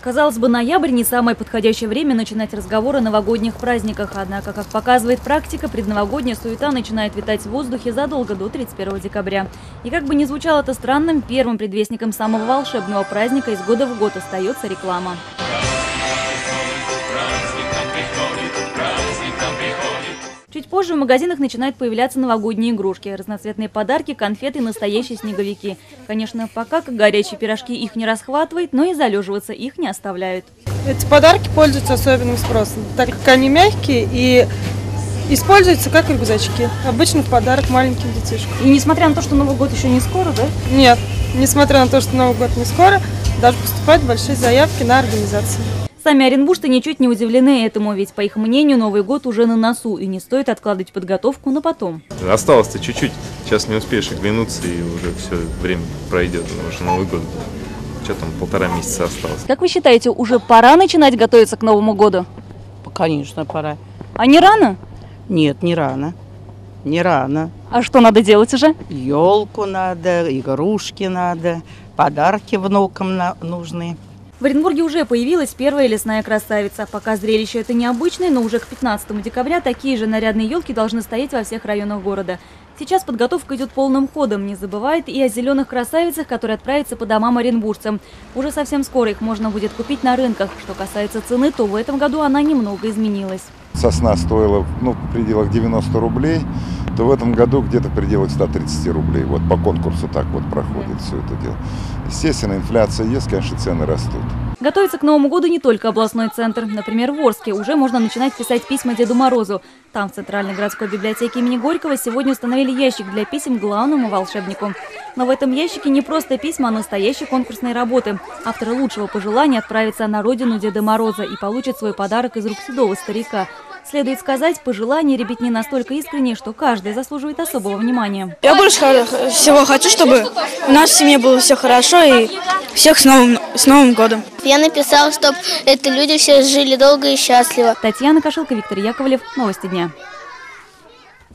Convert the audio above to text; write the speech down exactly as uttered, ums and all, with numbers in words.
Казалось бы, ноябрь не самое подходящее время начинать разговор о новогодних праздниках. Однако, как показывает практика, предновогодняя суета начинает витать в воздухе задолго до тридцать первого декабря. И как бы ни звучало это странным, первым предвестником самого волшебного праздника из года в год остается реклама. Чуть позже в магазинах начинают появляться новогодние игрушки, разноцветные подарки, конфеты и настоящие снеговики. Конечно, пока как горячие пирожки их не расхватывает, но и залеживаться их не оставляют. Эти подарки пользуются особенным спросом, так как они мягкие и используются как рюкзачки. Обычно в подарок маленьким детишкам. И несмотря на то, что Новый год еще не скоро, да? Нет, несмотря на то, что Новый год не скоро, даже поступают большие заявки на организацию. Сами оренбуржцы ничуть не удивлены этому, ведь, по их мнению, Новый год уже на носу, и не стоит откладывать подготовку на потом. Осталось-то чуть-чуть, сейчас не успеешь оглянуться, и уже все время пройдет, потому что Новый год, что там, полтора месяца осталось. Как вы считаете, уже пора начинать готовиться к Новому году? Конечно, пора. А не рано? Нет, не рано. Не рано. А что надо делать уже? Елку надо, игрушки надо, подарки внукам на- нужны. В Оренбурге уже появилась первая лесная красавица. Пока зрелище это необычное, но уже к пятнадцатому декабря такие же нарядные елки должны стоять во всех районах города. Сейчас подготовка идет полным ходом. Не забывает и о зеленых красавицах, которые отправятся по домам оренбуржцам. Уже совсем скоро их можно будет купить на рынках. Что касается цены, то в этом году она немного изменилась. Сосна стоила ну, в пределах девяноста рублей, то в этом году где-то в пределах ста тридцати рублей. Вот по конкурсу так вот проходит все это дело. Естественно, инфляция есть, конечно, цены растут. Готовится к Новому году не только областной центр. Например, в Орске уже можно начинать писать письма Деду Морозу. Там, в Центральной городской библиотеке имени Горького, сегодня установили ящик для писем главному волшебнику. Но в этом ящике не просто письма, а настоящие конкурсные работы. Авторы лучшего пожелания отправятся на родину Деда Мороза и получат свой подарок из рук седого старика. Следует сказать, пожелания ребятни настолько искренние, что каждый заслуживает особого внимания. Я больше всего хочу, чтобы у нас в семье было все хорошо и всех с Новым, с Новым годом. Я написала, чтобы это люди все жили долго и счастливо. Татьяна Кошелко, Виктор Яковлев. Новости дня.